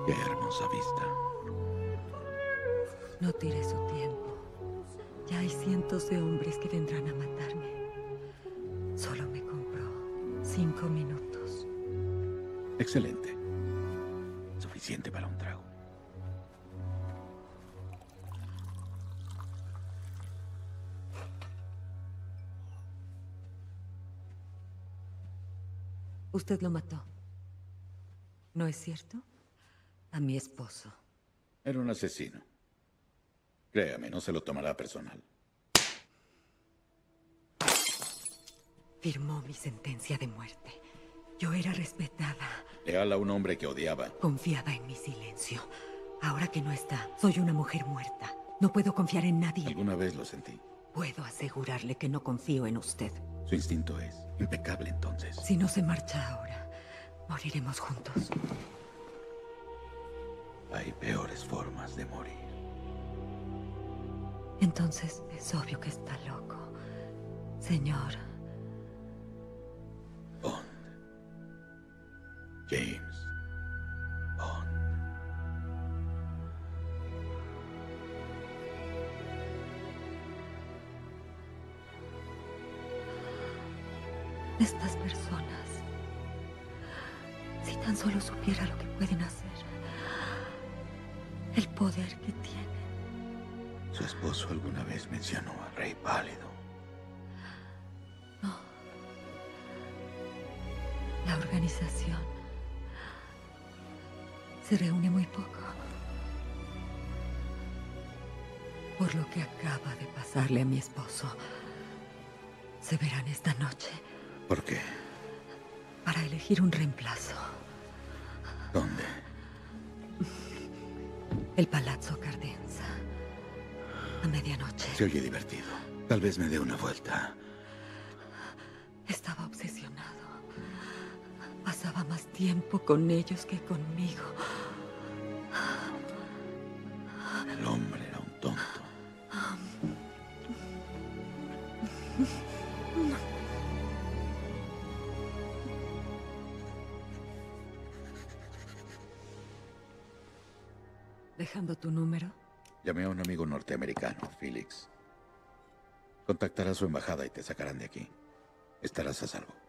Qué hermosa vista. No tire su tiempo. Ya hay cientos de hombres que vendrán a matarme. Solo me compró 5 minutos. Excelente. Suficiente para un trago. Usted lo mató. ¿No es cierto? A mi esposo. Era un asesino. Créame, no se lo tomará personal. Firmó mi sentencia de muerte. Yo era respetada. Leal a un hombre que odiaba. Confiaba en mi silencio. Ahora que no está, soy una mujer muerta. No puedo confiar en nadie. Alguna vez lo sentí. Puedo asegurarle que no confío en usted. Su instinto es impecable entonces. Si no se marcha ahora, moriremos juntos. Hay peores formas de morir. Entonces es obvio que está loco. Señor. Bond. James Bond. Estas personas, si tan solo supiera lo que pueden hacer, el poder que tienen. Su esposo alguna vez mencionó al Rey Pálido. No. La organización se reúne muy poco. Por lo que acaba de pasarle a mi esposo, se verán esta noche. ¿Por qué? Para elegir un reemplazo. ¿Dónde? El Palazzo Cardenza. A medianoche. Se oye divertido. Tal vez me dé una vuelta. Estaba obsesionado. Pasaba más tiempo con ellos que conmigo. El hombre era un tonto. ¿Dejando tu número? Llamé a un amigo norteamericano, Felix. Contactará a su embajada y te sacarán de aquí. Estarás a salvo.